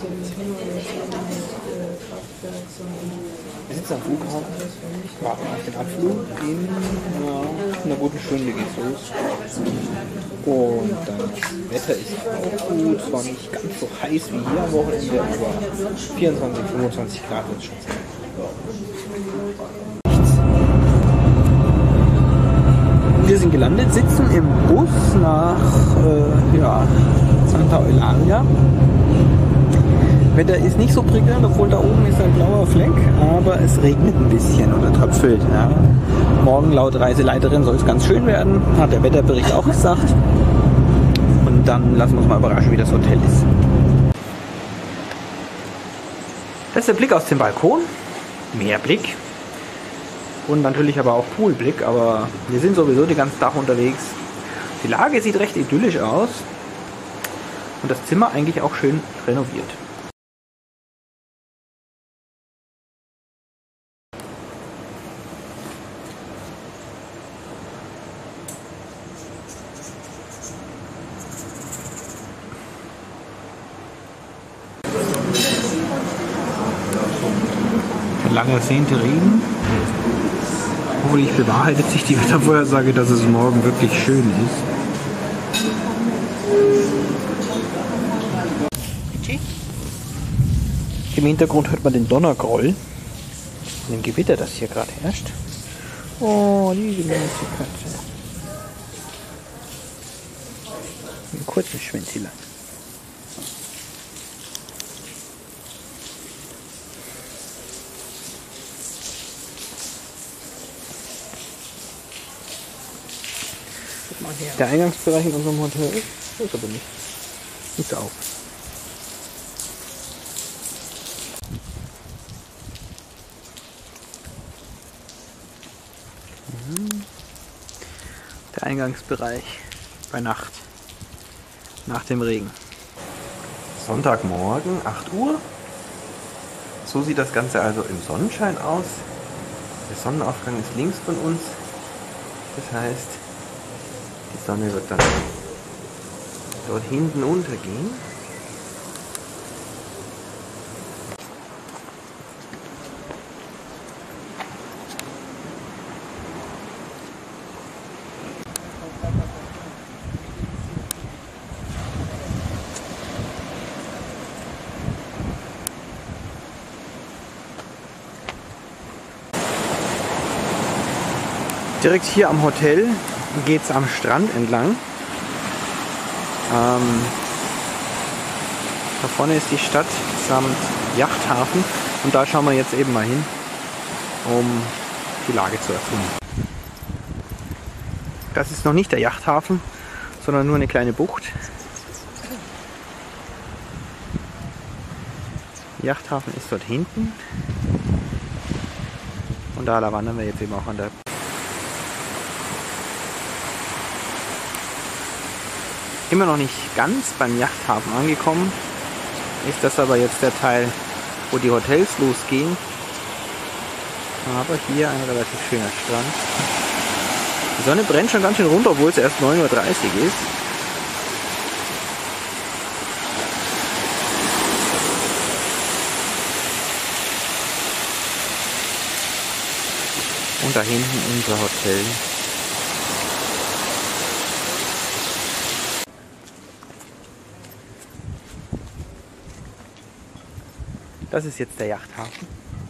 Wir sitzen am Flughafen, warten auf den Abflug. In einer guten Stunde geht's los. Und das Wetter ist auch gut, zwar nicht ganz so heiß wie hier am Wochenende, aber 24, 25 Grad wird es schon sein. Wir sind gelandet, sitzen im Bus nach Santa Eulalia. Wetter ist nicht so prickelnd, obwohl da oben ist ein blauer Fleck, aber es regnet ein bisschen oder tröpfelt. Ja. Morgen laut Reiseleiterin soll es ganz schön werden, hat der Wetterbericht auch gesagt. Und dann lassen wir uns mal überraschen, wie das Hotel ist. Das ist der Blick aus dem Balkon, Meerblick und natürlich aber auch Poolblick, aber wir sind sowieso den ganzen Tag unterwegs. Die Lage sieht recht idyllisch aus und das Zimmer eigentlich auch schön renoviert. Lang ersehnte Regen. Hoffentlich bewahrheitet sich die Wettervorhersage, dass es morgen wirklich schön ist. Im Hintergrund hört man den Donnergroll. Ein Gewitter, das hier gerade herrscht. Oh, diese ganze Katze. Ein kurzes Schwänzchen. Der Eingangsbereich in unserem Hotel ist aber nicht auf. Der Eingangsbereich bei Nacht, nach dem Regen. Sonntagmorgen, 8 Uhr. So sieht das Ganze also im Sonnenschein aus. Der Sonnenaufgang ist links von uns. Das heißt, die Sonne wird dann dort hinten untergehen. Direkt hier am Hotel geht es am Strand entlang. Da vorne ist die Stadt samt Yachthafen und da schauen wir jetzt eben mal hin, um die Lage zu erkunden. Das ist noch nicht der Yachthafen, sondern nur eine kleine Bucht. Der Yachthafen ist dort hinten und da wandern wir jetzt eben auch an der immer noch nicht ganz beim Yachthafen angekommen, ist das aber jetzt der Teil, wo die Hotels losgehen. Aber hier ein relativ schöner Strand. Die Sonne brennt schon ganz schön runter, obwohl es erst 9:30 Uhr ist. Und da hinten unser Hotel. Das ist jetzt der Yachthafen.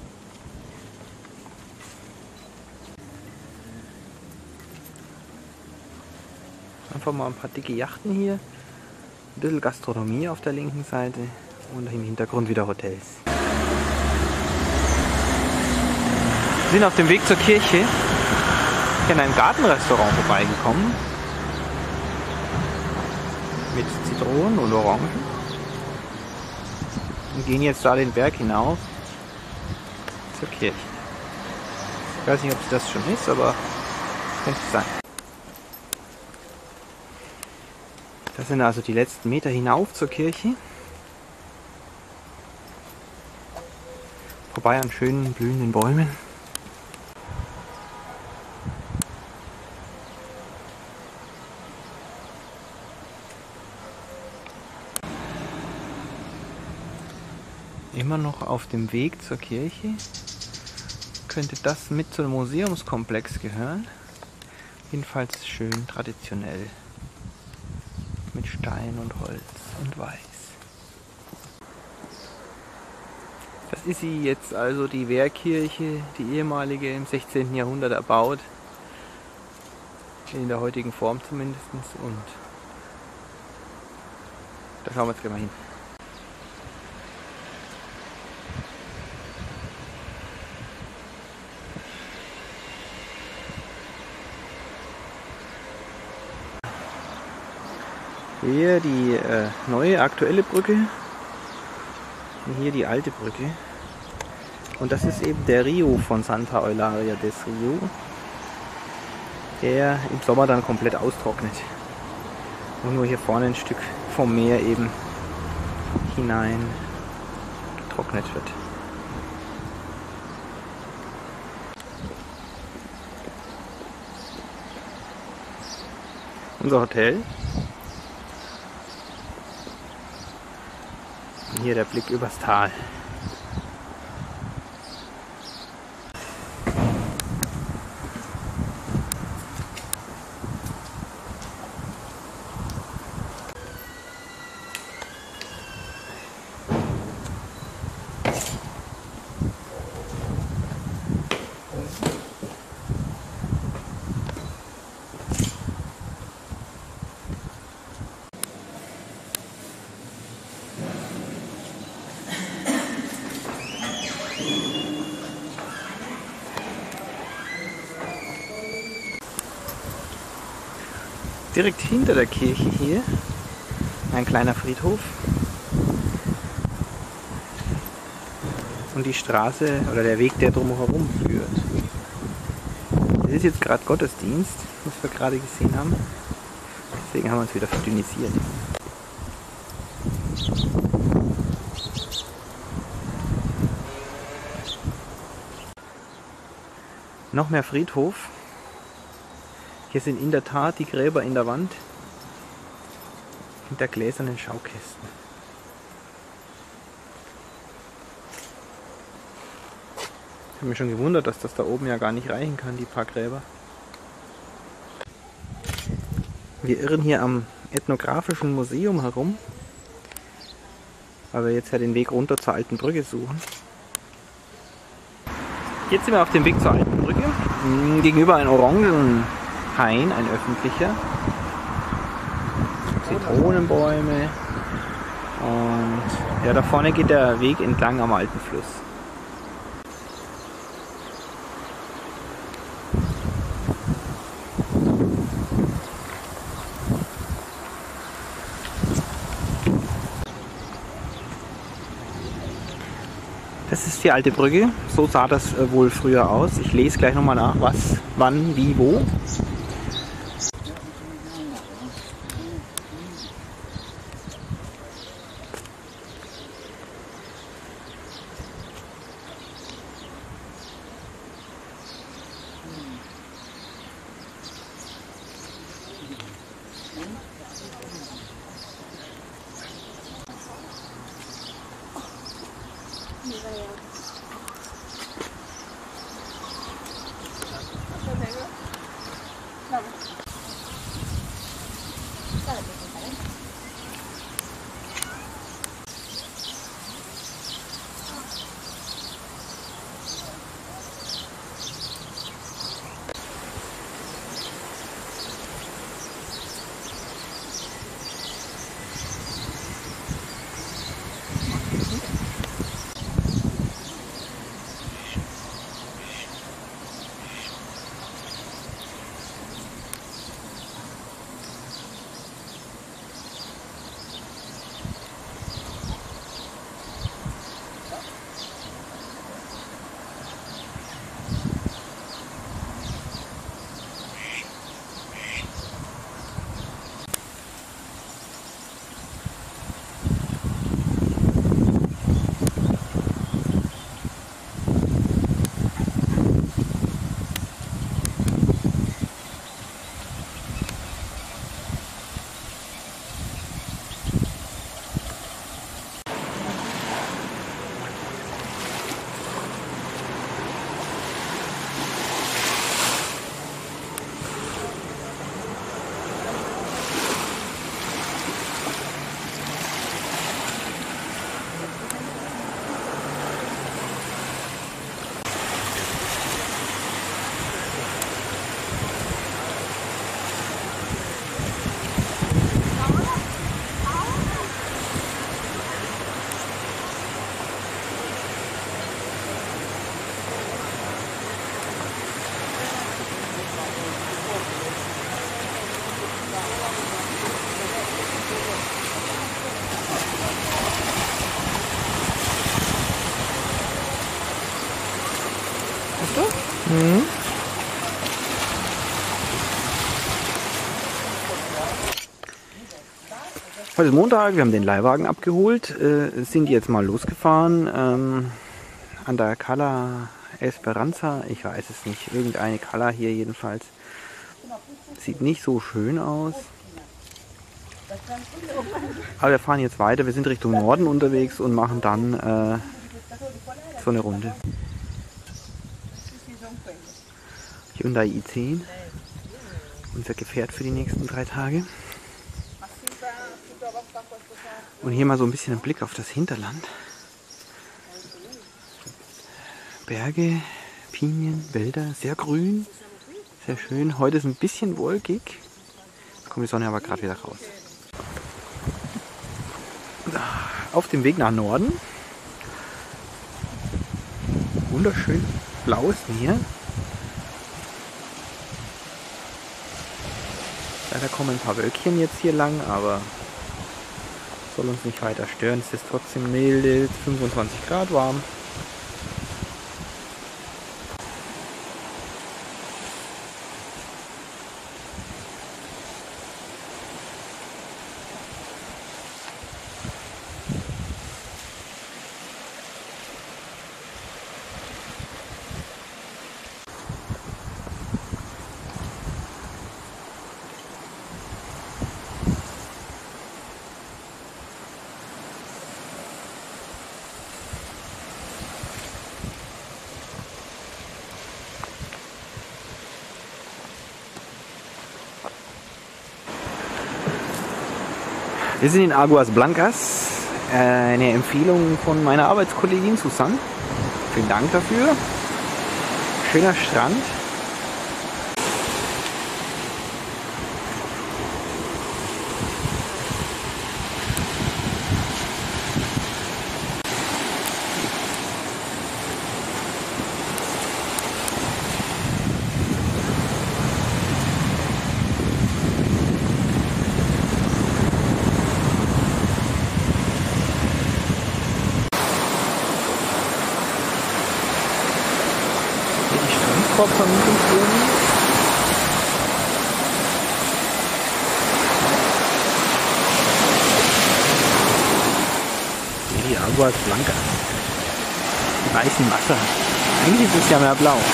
Einfach mal ein paar dicke Yachten hier. Ein bisschen Gastronomie auf der linken Seite und im Hintergrund wieder Hotels. Wir sind auf dem Weg zur Kirche in einem Gartenrestaurant vorbeigekommen. Mit Zitronen und Orangen. Und gehen jetzt da den Berg hinauf zur Kirche. Ich weiß nicht, ob es das schon ist, aber könnte es sein. Das sind also die letzten Meter hinauf zur Kirche. Vorbei an schönen blühenden Bäumen. Immer noch auf dem Weg zur Kirche. Könnte das mit zu einem Museumskomplex gehören. Jedenfalls schön traditionell. Mit Stein und Holz und Weiß. Das ist sie jetzt also, die Wehrkirche, die ehemalige, im 16. Jahrhundert erbaut. In der heutigen Form zumindest. Und da schauen wir jetzt gleich mal hin. Hier die neue, aktuelle Brücke. Und hier die alte Brücke. Und das ist eben der Rio von Santa Eulalia des Rio, der im Sommer dann komplett austrocknet. Und nur hier vorne ein Stück vom Meer eben hinein getrocknet wird. Unser Hotel. Und hier der Blick übers Tal. Direkt hinter der Kirche hier ein kleiner Friedhof und die Straße oder der Weg, der drumherum führt. Es ist jetzt gerade Gottesdienst, was wir gerade gesehen haben. Deswegen haben wir uns wieder verdünnisiert. Noch mehr Friedhof. Hier sind in der Tat die Gräber in der Wand hinter gläsernen Schaukästen. Ich habe mich schon gewundert, dass das da oben ja gar nicht reichen kann, die paar Gräber. Wir irren hier am Ethnografischen Museum herum, weil wir jetzt ja den Weg runter zur Alten Brücke suchen. Jetzt sind wir auf dem Weg zur Alten Brücke. Gegenüber ein Orangenhain, ein öffentlicher. Zitronenbäume. Und ja, da vorne geht der Weg entlang am alten Fluss. Das ist die Alte Brücke. So sah das wohl früher aus. Ich lese gleich nochmal nach, was, wann, wie, wo. Heute ist Montag, wir haben den Leihwagen abgeholt, sind jetzt mal losgefahren an der Cala Esperanza, ich weiß es nicht, irgendeine Cala hier jedenfalls. Sieht nicht so schön aus. Aber wir fahren jetzt weiter, wir sind Richtung Norden unterwegs und machen dann so eine Runde. Hyundai i10, unser Gefährt für die nächsten 3 Tage. Und hier mal so ein bisschen ein Blick auf das Hinterland. Berge, Pinien, Wälder, sehr grün, sehr schön. Heute ist ein bisschen wolkig, jetzt kommt die Sonne aber gerade wieder raus. Auf dem Weg nach Norden. Wunderschön blaues Meer. Leider kommen ein paar Wölkchen jetzt hier lang, aber soll uns nicht weiter stören. Es ist trotzdem milde, 25 Grad warm. Wir sind in Aguas Blancas, eine Empfehlung von meiner Arbeitskollegin Susanne. Vielen Dank dafür. Schöner Strand. Vermietungswohnung. Die Aguas Blancas. Die weißen Wasser. Eigentlich ist es ja mehr blau.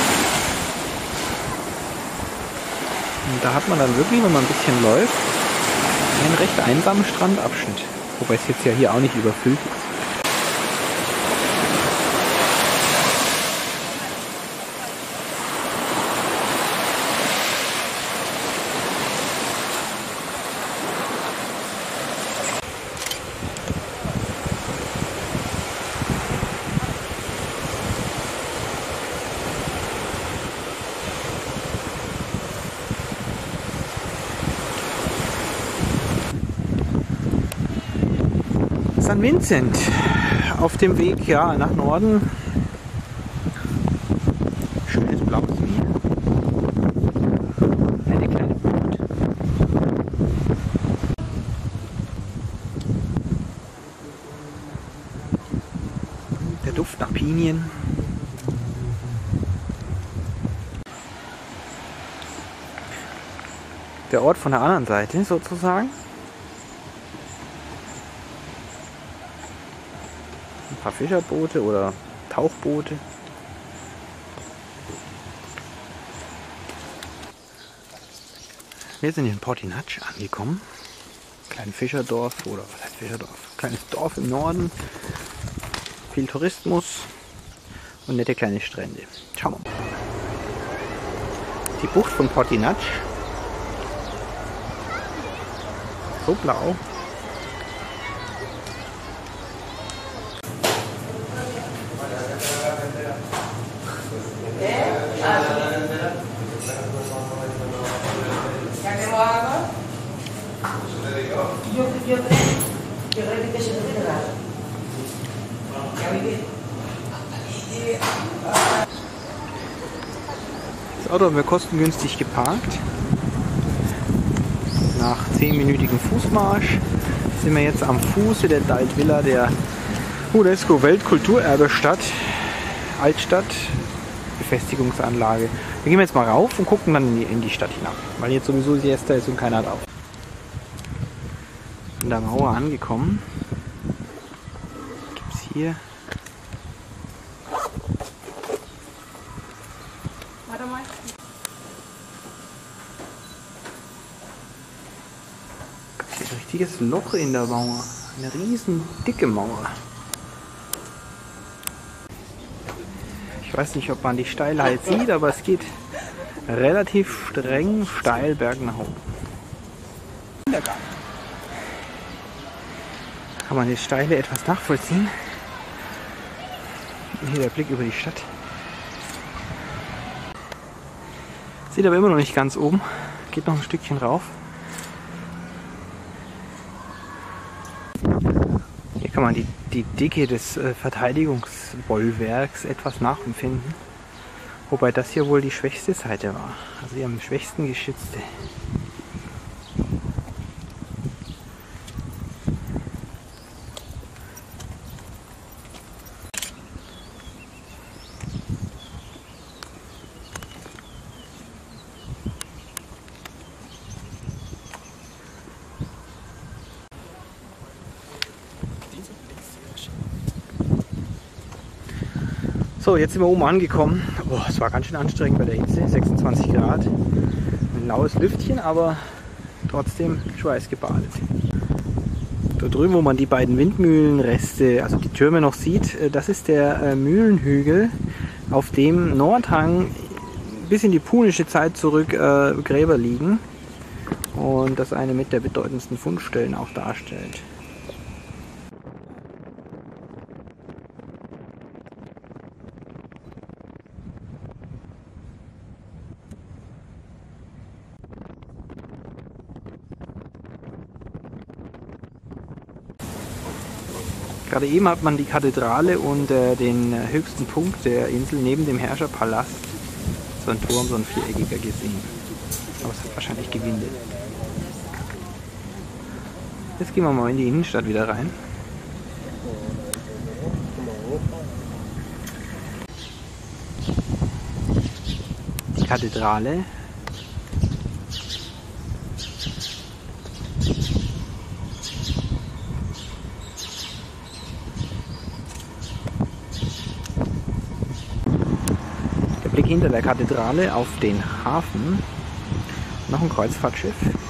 Und da hat man dann wirklich, wenn man ein bisschen läuft, einen recht einsamen Strandabschnitt. Wobei es jetzt ja hier auch nicht überfüllt ist. San Vincent auf dem Weg nach Norden. Schönes blaues Meer. Eine kleine Bucht. Der Duft nach Pinien. Der Ort von der anderen Seite sozusagen. Ein paar Fischerboote oder Tauchboote. Wir sind in Portinach angekommen. Kleines Fischerdorf oder was heißt Fischerdorf? Kleines Dorf im Norden. Viel Tourismus und nette kleine Strände. Schauen wir mal. Die Bucht von Portinach. So blau. Das Auto haben wir kostengünstig geparkt. Nach 10-minütigem Fußmarsch sind wir jetzt am Fuße der Daltvilla, der UNESCO-Weltkulturerbe-Stadt, Altstadt, Befestigungsanlage. Wir gehen jetzt mal rauf und gucken dann in die Stadt hinab, weil jetzt sowieso Siesta ist und keiner hat auf. an der Mauer angekommen. Gibt es hier ein richtiges Loch in der Mauer. Eine riesen dicke Mauer. Ich weiß nicht, ob man die Steilheit sieht, aber es geht relativ streng steil berg nach oben. Kann man die Steile etwas nachvollziehen. Hier der Blick über die Stadt. Sieht aber immer noch nicht ganz oben. Geht noch ein Stückchen rauf. Hier kann man die Dicke des Verteidigungsbollwerks etwas nachempfinden. Wobei das hier wohl die schwächste Seite war. Also die am schwächsten geschützte. So, jetzt sind wir oben angekommen. Oh, es war ganz schön anstrengend bei der Hitze, 26 Grad. Ein laues Lüftchen, aber trotzdem schweißgebadet. Da drüben, wo man die beiden Windmühlenreste, also die Türme noch sieht, das ist der Mühlenhügel, auf dem Nordhang bis in die punische Zeit zurück Gräber liegen und das eine mit der bedeutendsten Fundstellen auch darstellt. Gerade eben hat man die Kathedrale und den höchsten Punkt der Insel neben dem Herrscherpalast, so ein Turm, so ein viereckiger, gesehen. Aber es hat wahrscheinlich gewindet. Jetzt gehen wir mal in die Innenstadt wieder rein. Die Kathedrale. Blick hinter der Kathedrale auf den Hafen. Noch ein Kreuzfahrtschiff.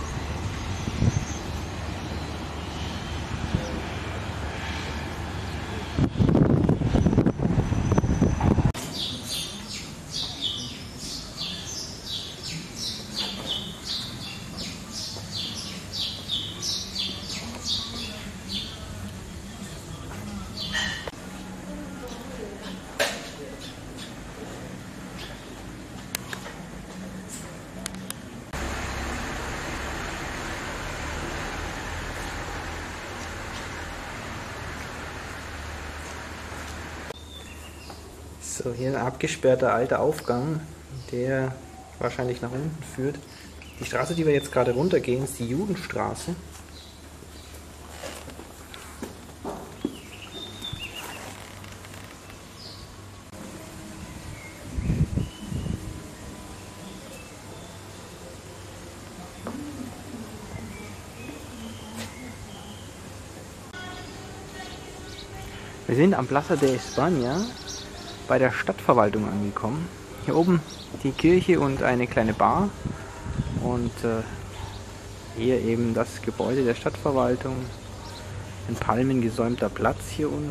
So, hier ein abgesperrter alter Aufgang, der wahrscheinlich nach unten führt. Die Straße, die wir jetzt gerade runtergehen, ist die Judenstraße. Wir sind am Plaza de España bei der Stadtverwaltung angekommen. Hier oben die Kirche und eine kleine Bar und hier eben das Gebäude der Stadtverwaltung. Ein palmengesäumter Platz hier unten.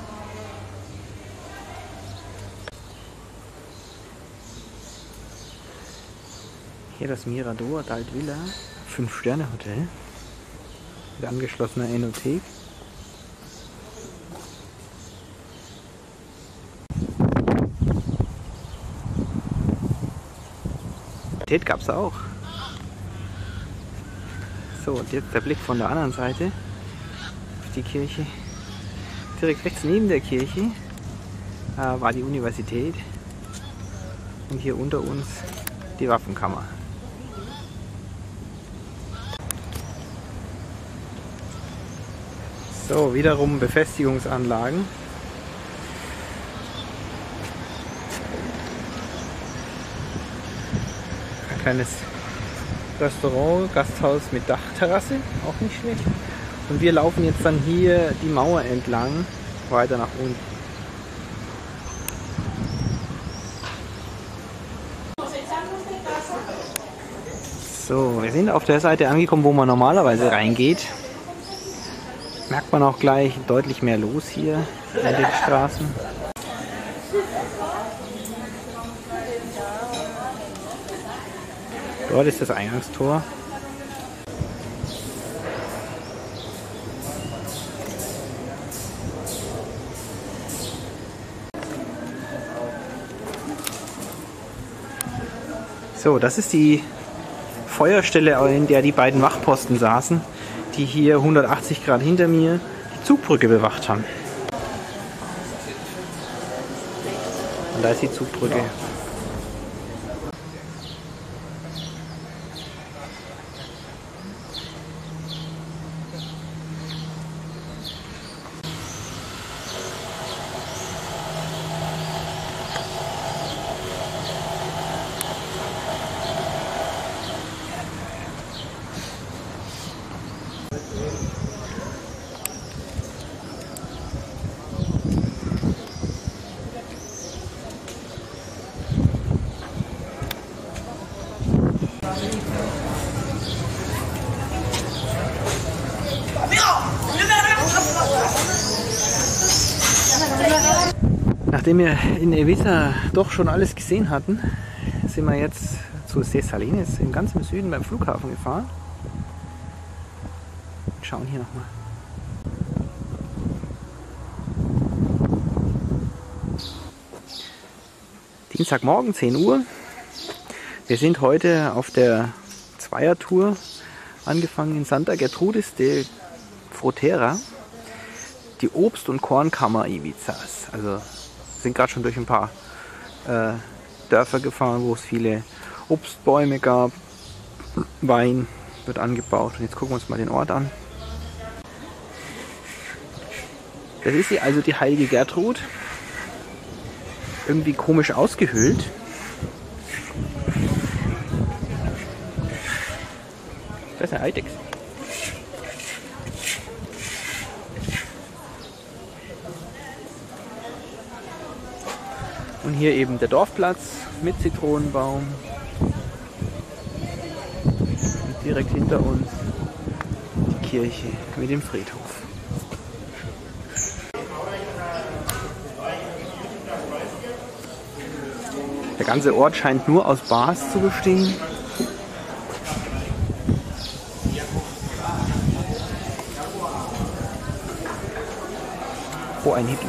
Hier das Mirador d'Alt Vila, 5-Sterne-Hotel mit angeschlossener Enothek. Gab es auch. So, und jetzt der Blick von der anderen Seite auf die Kirche. Direkt rechts neben der Kirche war die Universität und hier unter uns die Waffenkammer. So, wiederum Befestigungsanlagen. Kleines Restaurant, Gasthaus mit Dachterrasse, auch nicht schlecht. Und wir laufen jetzt dann hier die Mauer entlang, weiter nach unten. So, wir sind auf der Seite angekommen, wo man normalerweise reingeht. Merkt man auch gleich deutlich mehr los hier in den Straßen. Dort ist das Eingangstor. So, das ist die Feuerstelle, in der die beiden Wachposten saßen, die hier 180 Grad hinter mir die Zugbrücke bewacht haben. Und da ist die Zugbrücke. Nachdem wir in Evita doch schon alles gesehen hatten, sind wir jetzt zu Ses Salines im ganzen Süden beim Flughafen gefahren. Und schauen hier nochmal. Dienstagmorgen, 10 Uhr. Wir sind heute auf der Zweiertour angefangen in Santa Gertrudis de Frontera, die Obst- und Kornkammer Ibizas. Also sind gerade schon durch ein paar Dörfer gefahren, wo es viele Obstbäume gab. Wein wird angebaut. Und jetzt gucken wir uns mal den Ort an. Das ist hier also die heilige Gertrud. Irgendwie komisch ausgehöhlt. Das ist eine Eidechse. Und hier eben der Dorfplatz mit Zitronenbaum. Und direkt hinter uns die Kirche mit dem Friedhof. Der ganze Ort scheint nur aus Bars zu bestehen. Oh, ein Hippie.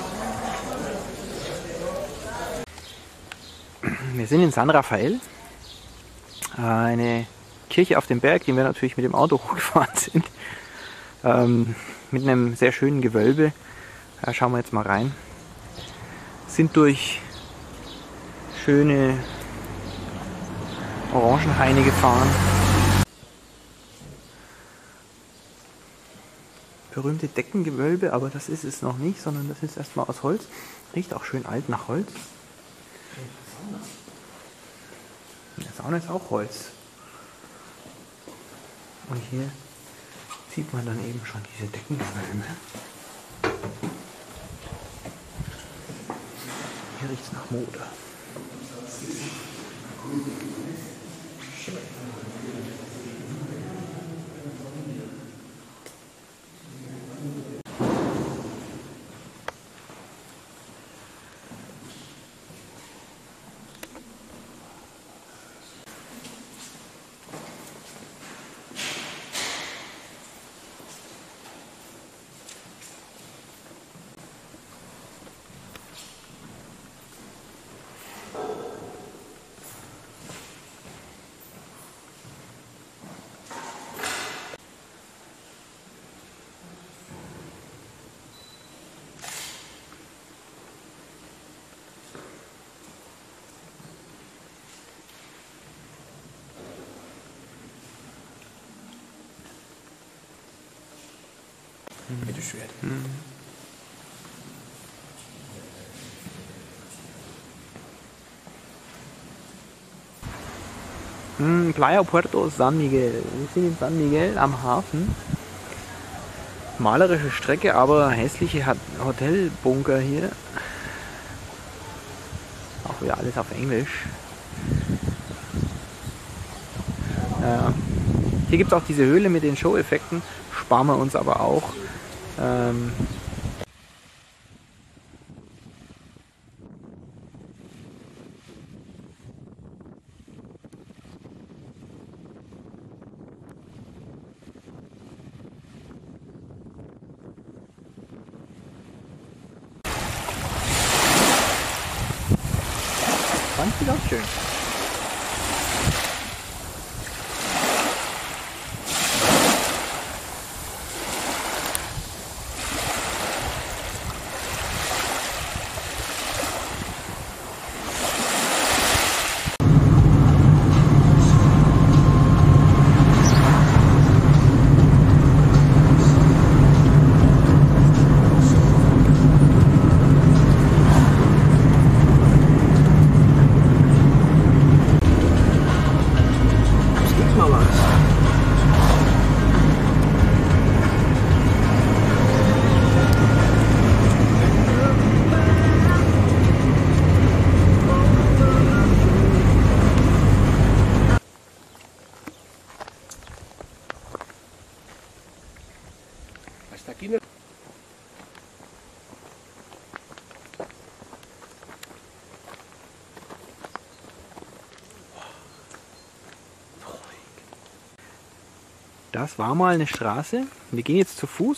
Wir sind in San Rafael, eine Kirche auf dem Berg, die wir natürlich mit dem Auto hochgefahren sind, mit einem sehr schönen Gewölbe. Da schauen wir jetzt mal rein. Sind durch schöne Orangenhaine gefahren. Berühmte Deckengewölbe, aber das ist es noch nicht, sondern das ist erstmal aus Holz. Riecht auch schön alt nach Holz. Die Sauna ist auch Holz. Und hier sieht man dann eben schon diese Deckengewölbe. Hier riecht es nach Mode. Bitte schön. Playa Puerto San Miguel. Wir sind in San Miguel am Hafen. Malerische Strecke, aber hässliche Hotelbunker hier. Auch wieder alles auf Englisch. Hier gibt es auch diese Höhle mit den Show-Effekten. Sparen wir uns aber auch. Fand ich auch schön. Das war mal eine Straße. Wir gehen jetzt zu Fuß.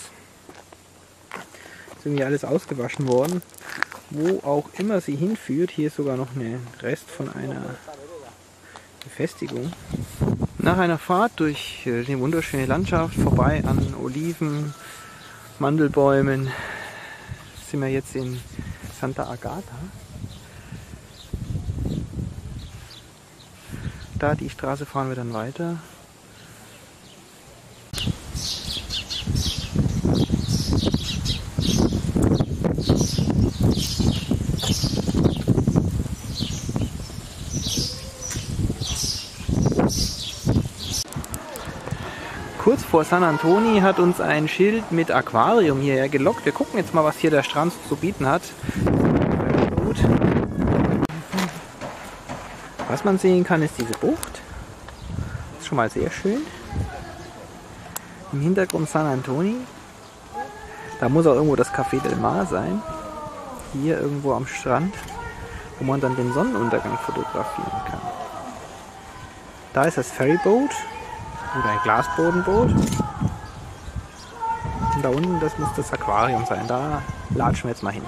Ist irgendwie alles ausgewaschen worden. Wo auch immer sie hinführt. Hier ist sogar noch ein Rest von einer Befestigung. Nach einer Fahrt durch die wunderschöne Landschaft, vorbei an Oliven, Mandelbäumen, sind wir jetzt in Santa Agata. Da die Straße fahren wir dann weiter. Kurz vor San Antonio hat uns ein Schild mit Aquarium hierher gelockt. Wir gucken jetzt mal, was hier der Strand zu bieten hat. Gut. Was man sehen kann, ist diese Bucht. Das ist schon mal sehr schön. Im Hintergrund San Antonio. Da muss auch irgendwo das Café del Mar sein. Hier irgendwo am Strand, wo man dann den Sonnenuntergang fotografieren kann. Da ist das Ferryboat. Oder ein Glasbodenboot. Und da unten, das muss das Aquarium sein. Da latschen wir jetzt mal hin.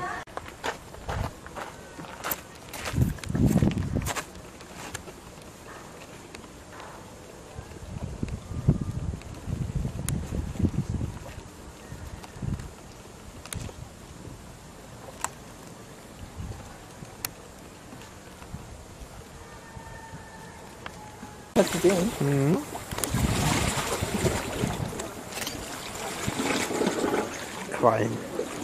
Hast du gesehen? Mhm. Quallen.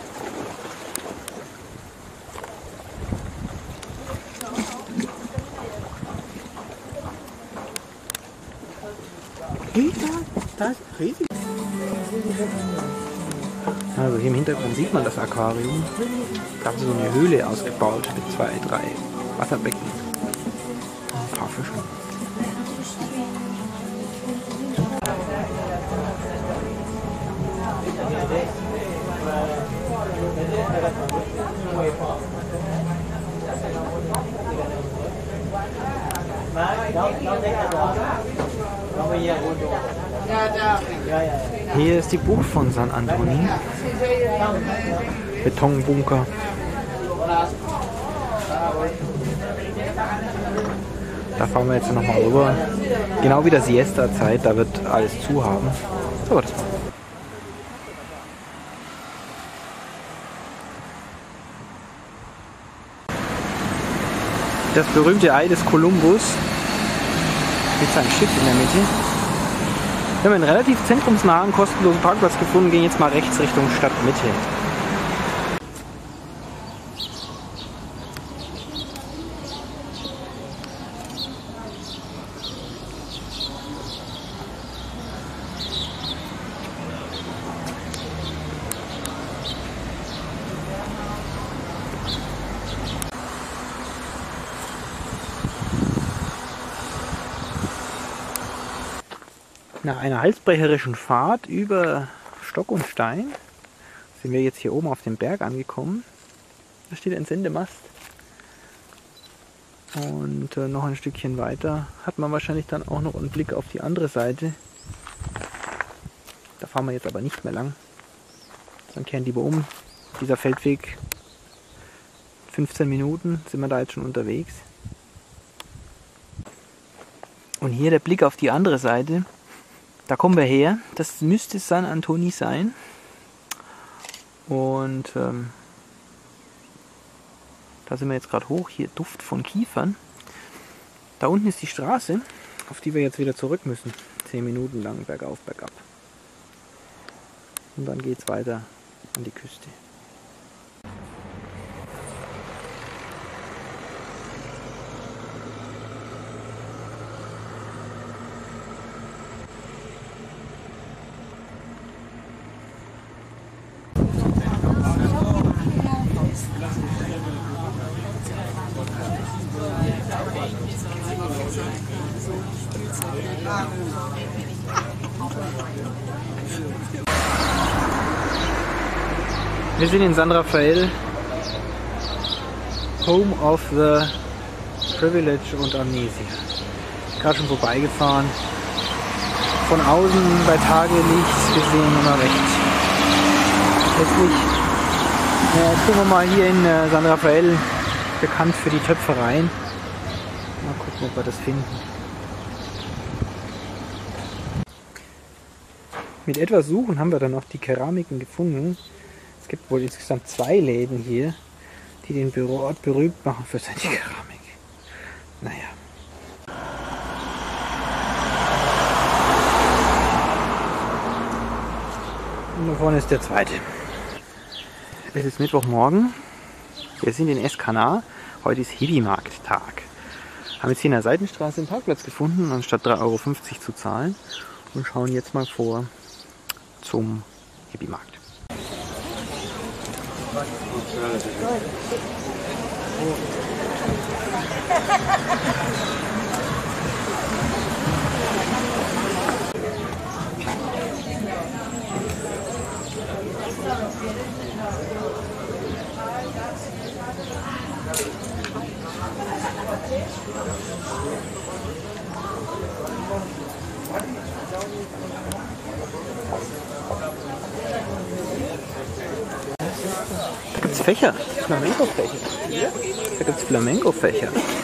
Da ist riesig. Also hier im Hintergrund sieht man das Aquarium. Da haben sie so eine Höhle ausgebaut mit 2, 3 Wasserbecken. Ein paar Fische. Hier ist die Bucht von San Antonio. Betonbunker. Da fahren wir jetzt nochmal rüber. Genau wie der Siesta-Zeit, da wird alles zu haben. So, das war's. Das berühmte Ei des Kolumbus mit seinem Schiff in der Mitte. Wir haben einen relativ zentrumsnahen, kostenlosen Parkplatz gefunden, gehen jetzt mal rechts Richtung Stadtmitte. Nach einer halsbrecherischen Fahrt über Stock und Stein sind wir jetzt hier oben auf dem Berg angekommen. Da steht ein Sendemast. Und noch ein Stückchen weiter hat man wahrscheinlich dann auch noch einen Blick auf die andere Seite. Da fahren wir jetzt aber nicht mehr lang. Dann kehren die um. Dieser Feldweg, 15 Minuten sind wir da jetzt schon unterwegs. Und hier der Blick auf die andere Seite. Da kommen wir her. Das müsste San Antoni sein. Und da sind wir jetzt gerade hoch. Hier Duft von Kiefern. Da unten ist die Straße, auf die wir jetzt wieder zurück müssen. 10 Minuten lang bergauf, bergab. Und dann geht es weiter an die Küste. Wir sind in San Rafael, Home of the Privilege und Amnesia. Gerade schon vorbeigefahren. Von außen bei Tageslicht gesehen immer recht hässlich. Gucken wir mal hier in San Rafael, bekannt für die Töpfereien. Mal gucken, ob wir das finden. Mit etwas Suchen haben wir dann noch die Keramiken gefunden. Es gibt wohl insgesamt 2 Läden hier, die den Ort berühmt machen für seine Keramik. Naja. Und da vorne ist der zweite. Es ist Mittwochmorgen. Wir sind in Escana. Heute ist Heavy-Markt-Tag. Haben jetzt hier in der Seitenstraße einen Parkplatz gefunden, anstatt 3,50 Euro zu zahlen. Und schauen jetzt mal vor zum Heavy-Markt. Da gibt es Fächer, Flamenco-Fächer. Da gibt es Flamenco-Fächer.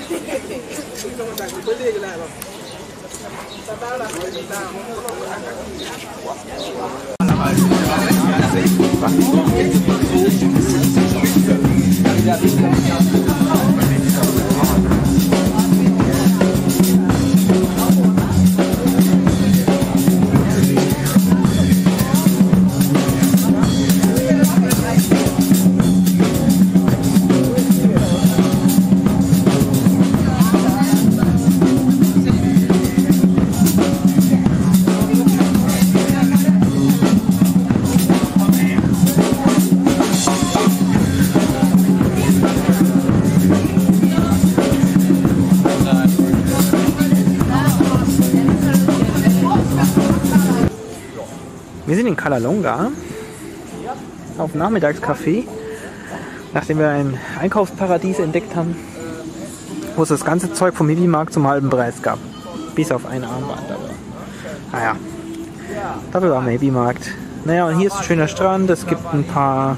Wir sind in Calalonga auf dem Nachmittagscafé, nachdem wir ein Einkaufsparadies entdeckt haben, wo es das ganze Zeug vom Heavy-Markt zum halben Preis gab. Bis auf ein Armband. Aber naja, dafür war am Heavy-Markt. Naja, und hier ist ein schöner Strand, es gibt ein paar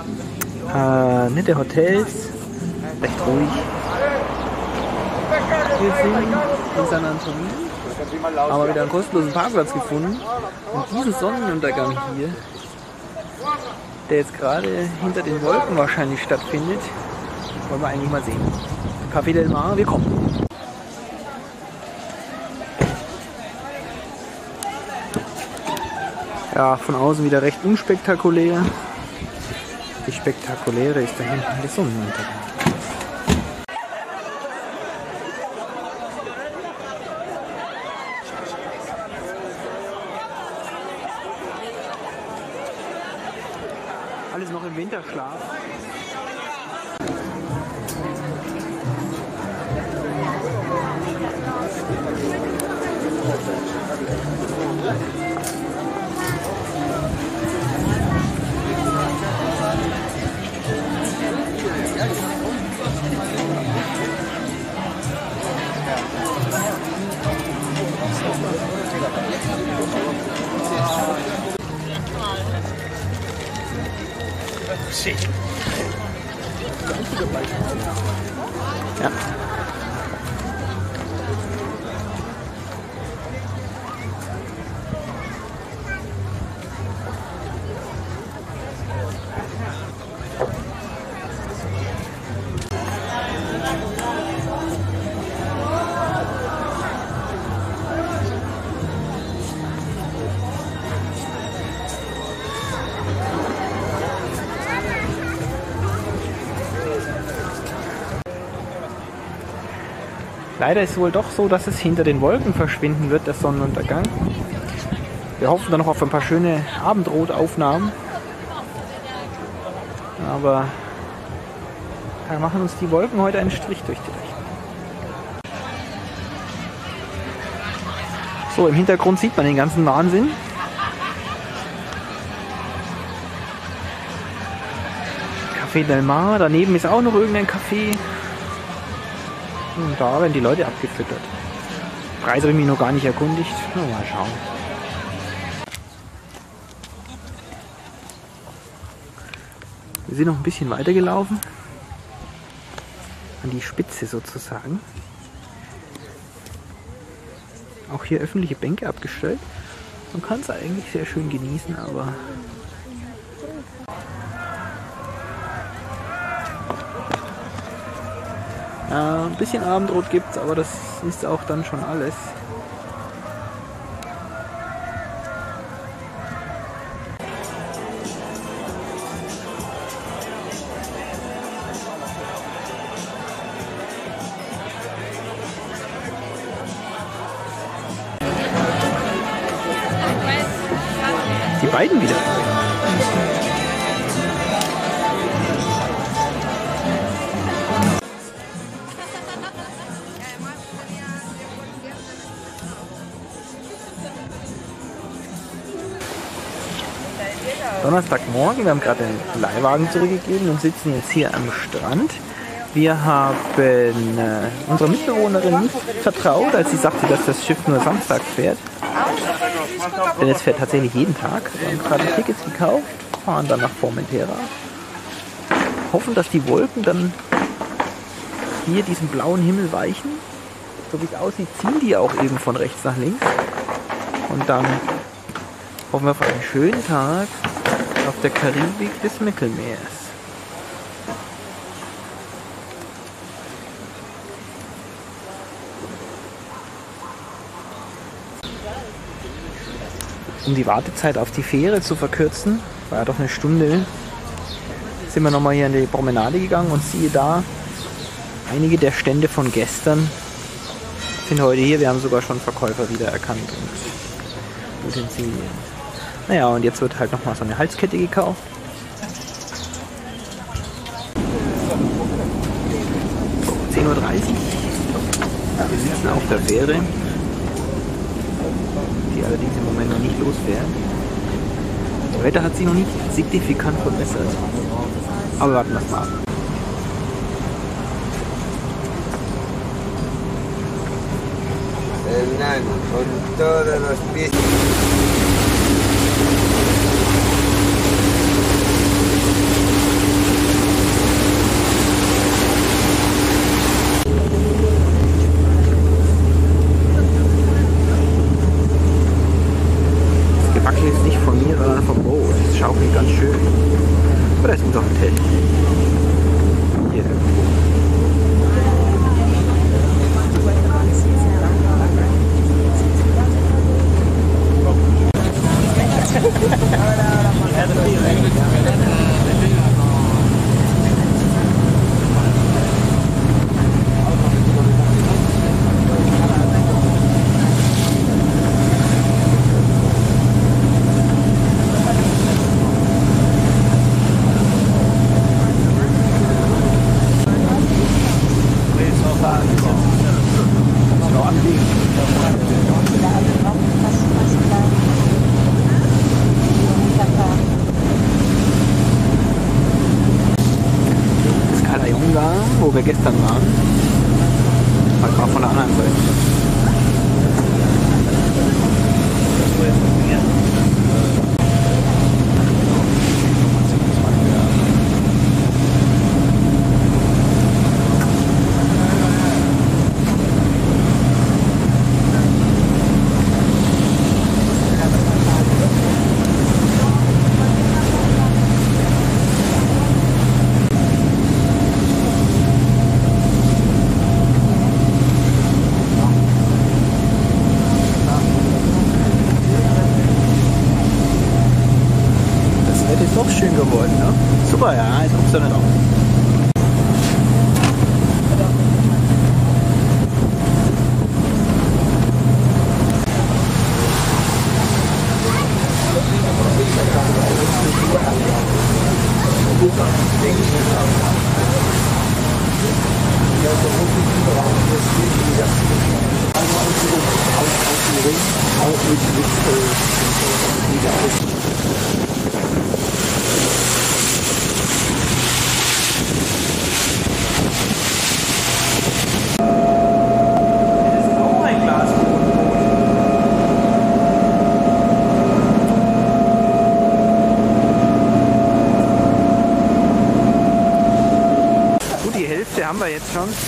nette Hotels, recht ruhig. Wir sind in San Antoni. Haben wir wieder einen kostenlosen Parkplatz gefunden. Und diesen Sonnenuntergang hier, der jetzt gerade hinter den Wolken wahrscheinlich stattfindet, wollen wir eigentlich mal sehen. Café del Mar, wir kommen. Ja, von außen wieder recht unspektakulär. Die spektakuläre ist da hinten der Sonnenuntergang. Alles noch im Winterschlaf. Leider ist es wohl doch so, dass es hinter den Wolken verschwinden wird, der Sonnenuntergang. Wir hoffen dann noch auf ein paar schöne Abendrotaufnahmen. Aber da machen uns die Wolken heute einen Strich durch die Rechnung. So, im Hintergrund sieht man den ganzen Wahnsinn. Café Del Mar, daneben ist auch noch irgendein Café. Und da werden die Leute abgefüttert. Preis habe ich mich noch gar nicht erkundigt. Na, mal schauen. Wir sind noch ein bisschen weiter gelaufen. An die Spitze sozusagen. Auch hier öffentliche Bänke abgestellt. Man kann es eigentlich sehr schön genießen, aber ja, ein bisschen Abendrot gibt es, aber das ist auch dann schon alles. Die beiden wieder. Donnerstagmorgen, wir haben gerade den Leihwagen zurückgegeben und sitzen jetzt hier am Strand. Wir haben unserer Mitbewohnerin nicht vertraut, als sie sagte, dass das Schiff nur Samstag fährt. Denn es fährt tatsächlich jeden Tag. Wir haben gerade Tickets gekauft, fahren dann nach Formentera. Hoffen, dass die Wolken dann hier diesen blauen Himmel weichen. So wie es aussieht, ziehen die auch eben von rechts nach links. Und dann hoffen wir auf einen schönen Tag auf der Karibik des Mittelmeers. Um die Wartezeit auf die Fähre zu verkürzen, war ja doch eine Stunde, sind wir nochmal hier in die Promenade gegangen und siehe da, einige der Stände von gestern sind heute hier. Wir haben sogar schon Verkäufer wiedererkannt und Utensilien. Naja, und jetzt wird halt nochmal so eine Halskette gekauft. So, 10:30 Uhr. Wir sitzen auf der Fähre, die allerdings im Moment noch nicht losfährt. Das Wetter hat sich noch nicht signifikant verbessert. Aber warten wir mal ab. Con todos los pies. Das Gebacke ist nicht von mir, sondern vom Boot. Es schaukelt ganz schön. Aber da ist unser Hotel. Hier irgendwo. Wo wir gestern waren. Halt mal von der anderen Seite. Doch schön geworden, ne? Super, ja, ist auch Sonne drauf. Haben wir jetzt schon.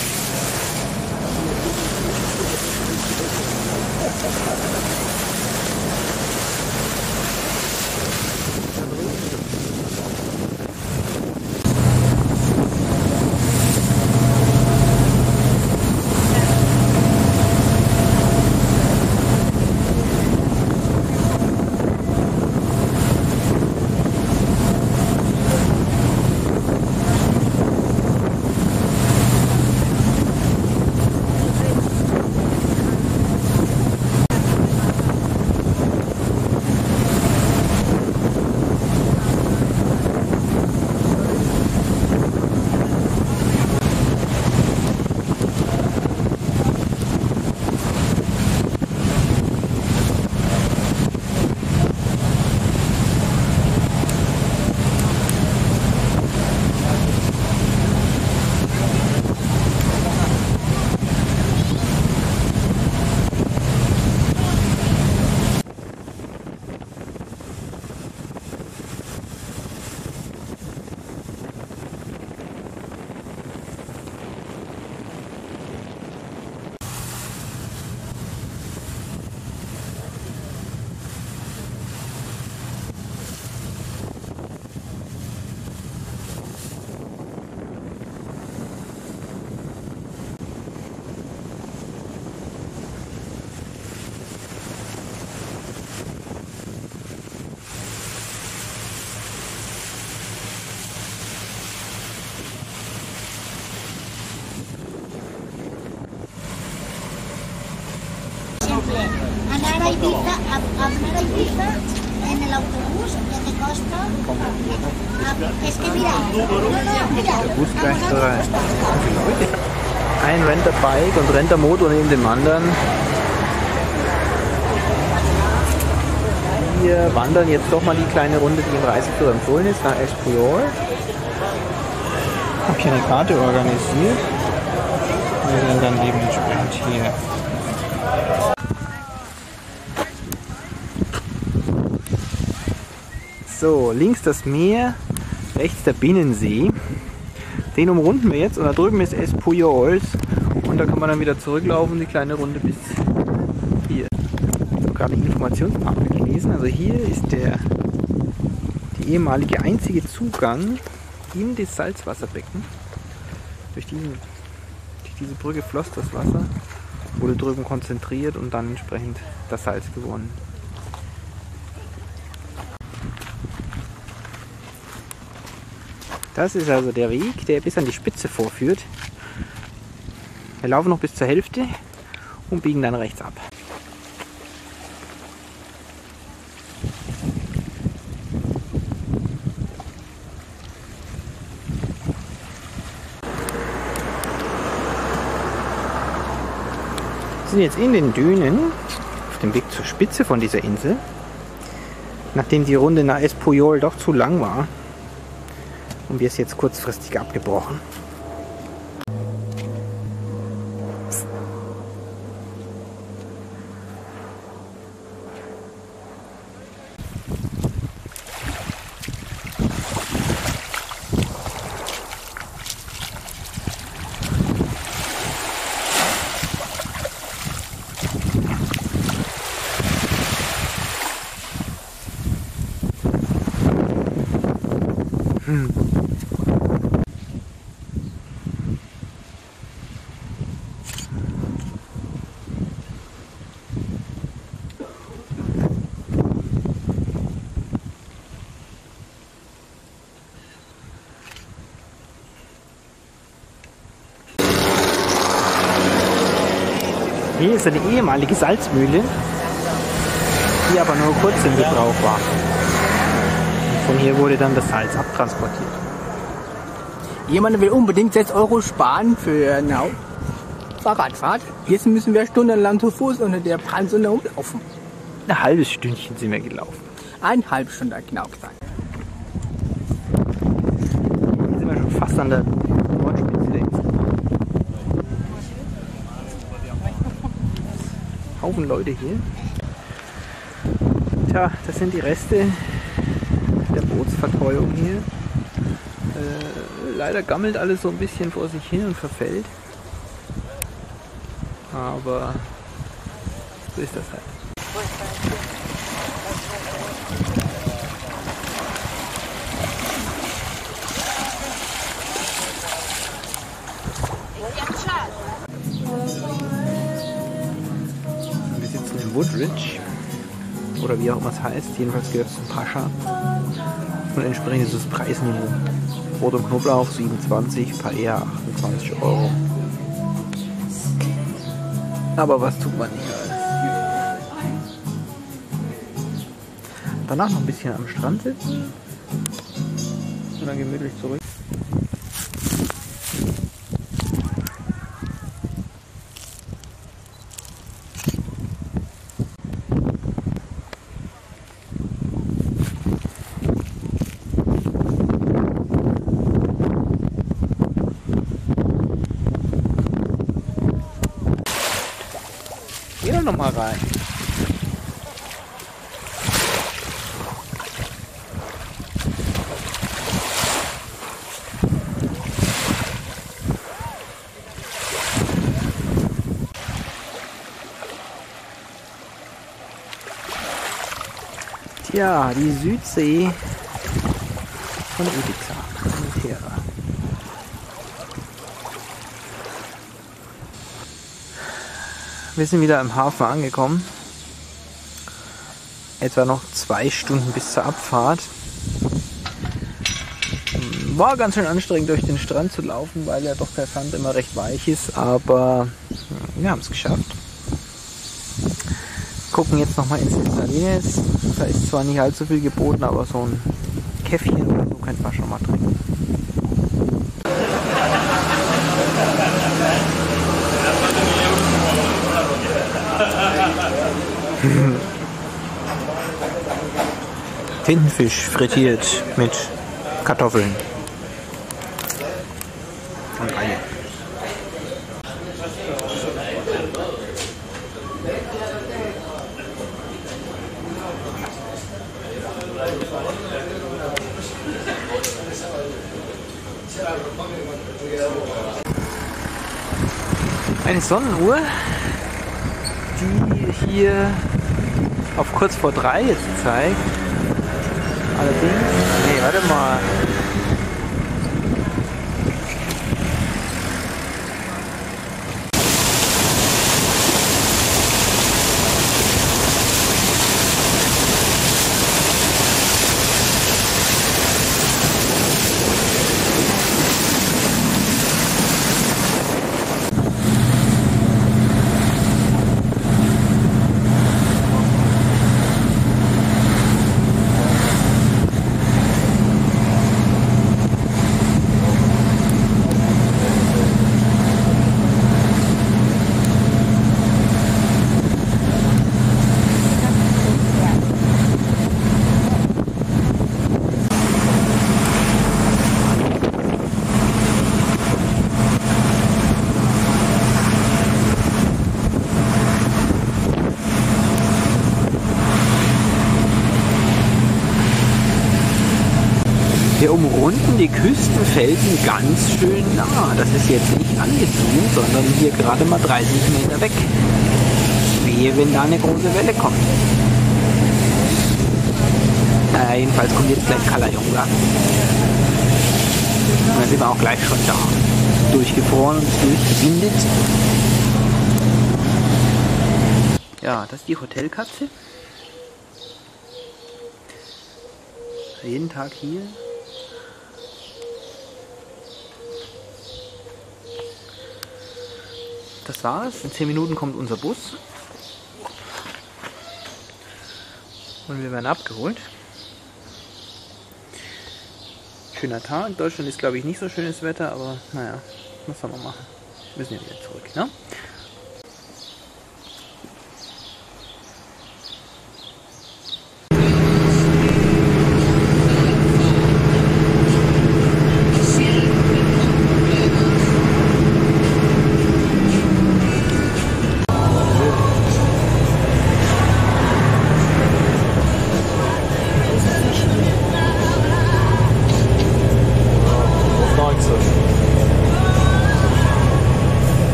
Anar a Ibiza en el autobús, ya te costa. Es que mira, Der Bus gleich 3. Ein Renterbike und Rentermotor neben dem anderen. Wir wandern jetzt doch mal die kleine Runde, die im Reiseführer empfohlen ist, nach Espuyol. Ich habe hier eine Karte organisiert. Wir sind dann dementsprechend hier. So, links das Meer, rechts der Binnensee. Den umrunden wir jetzt und da drüben ist Espujols und da kann man dann wieder zurücklaufen, die kleine Runde bis hier. Ich habe gerade die Informationstafel gelesen, also hier ist die ehemalige einzige Zugang in das Salzwasserbecken. Durch diese Brücke floss das Wasser, wurde drüben konzentriert und dann entsprechend das Salz gewonnen. Das ist also der Weg, der bis an die Spitze vorführt. Wir laufen noch bis zur Hälfte und biegen dann rechts ab. Wir sind jetzt in den Dünen auf dem Weg zur Spitze von dieser Insel. Nachdem die Runde nach Espuyol doch zu lang war, und wir es jetzt kurzfristig abgebrochen. Hier ist eine ehemalige Salzmühle, die aber nur kurz im Gebrauch war. Und von hier wurde dann das Salz abtransportiert. Jemand will unbedingt 6 Euro sparen für eine Fahrradfahrt. Jetzt müssen wir stundenlang zu Fuß unter der Brandsonne rumlaufen. Ein halbes Stündchen sind wir gelaufen. 1,5 Stunde genau gesagt. Jetzt sind wir schon fast an der Nordspitze der Insel. Haufen Leute hier. Tja, das sind die Reste der Bootsvertreuung hier. Leider gammelt alles so ein bisschen vor sich hin und verfällt. Aber so ist das halt. Wir sitzen in Woodridge, oder wie auch immer es heißt, jedenfalls gehört es zum Pascha. Und entsprechend ist das Preisniveau. Brot und Knoblauch 27, Paella 28 €. Aber was tut man nicht alles? Danach noch ein bisschen am Strand sitzen und dann gemütlich zurück. Geh doch noch mal rein. Tja, die Südsee von Ibiza, Matera. Wir sind wieder im Hafen angekommen. Etwa noch 2 Stunden bis zur Abfahrt. War ganz schön anstrengend, durch den Strand zu laufen, weil ja doch der Sand immer recht weich ist, aber wir haben es geschafft. Gucken jetzt nochmal ins Salines. Da ist zwar nicht allzu viel geboten, aber so ein Käffchen oder so könnte man schon mal trinken. Tintenfisch frittiert mit Kartoffeln und Eier. Eine Sonnenuhr, die hier auf kurz vor 3 jetzt zeigt. Allerdings, nee, warte mal. Wir umrunden die Küstenfelsen ganz schön nah. Das ist jetzt nicht angezoomt, sondern hier gerade mal 30 Meter weg. Wehe, wenn da eine große Welle kommt. Jedenfalls kommt jetzt gleich Kalajunga. Und dann sind wir auch gleich schon da. Durchgefroren und durchgewindet. Ja, das ist die Hotelkatze. Jeden Tag hier. Das war's. In 10 Minuten kommt unser Bus. Und wir werden abgeholt. Schöner Tag. Deutschland ist, glaube ich, nicht so schönes Wetter, aber naja, was soll man machen? Wir müssen ja wieder zurück, ne?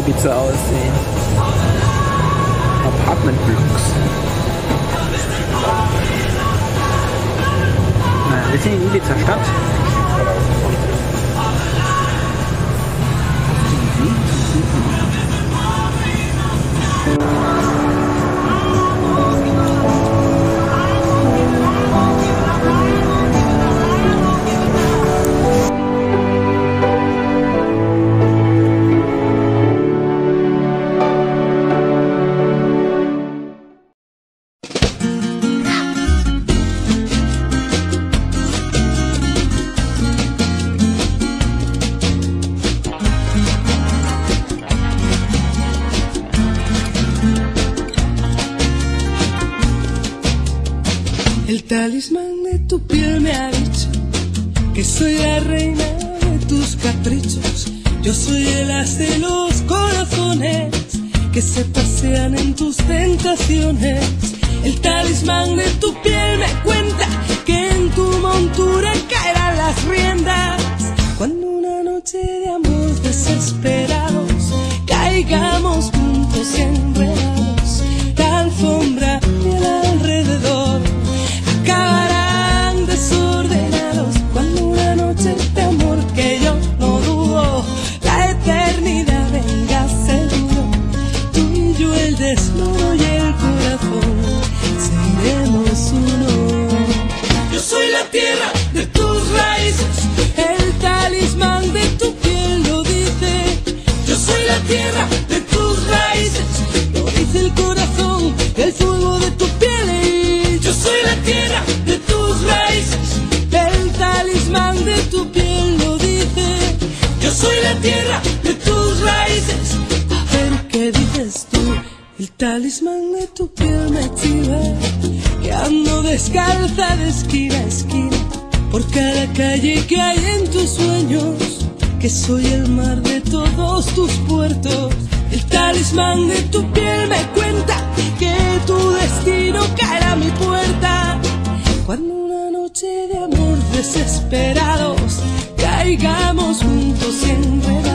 Ibiza aussehen. Apartment Blocks. Naja, wir sind in Ibiza Stadt. El talismán de tu piel me ha dicho que soy la reina de tus caprichos. Yo soy el as de los corazones que se pasean en tus tentaciones. El talismán de tu piel me cuenta que en tu montura caerán las riendas. Cuando una noche de amor desesperados caigamos juntos y enredados, la alfombra y el alrededor acabarán desordenados. Cuando una noche de amor que yo no dudo, la eternidad venga seguro, tú y yo el desnudo y el corazón seremos uno. Yo soy la tierra de tus raíces, el talismán de tu piel lo dice. Yo soy la tierra de tus raíces, lo dice el corazón, el fuego de tu piel. Y yo soy la tierra de tus raíces, el talismán de tu piel lo dice. Yo soy la tierra de tus raíces. A ver qué dices tú. El talismán de tu piel me chiva, que ando descalza de esquina a esquina por cada calle que hay en tus sueños, que soy el mar de todos tus puertos. El talismán de tu piel me cuenta que tu destino caerá a mi puerta. Cuando una noche de amor desesperados caigamos juntos y enredados,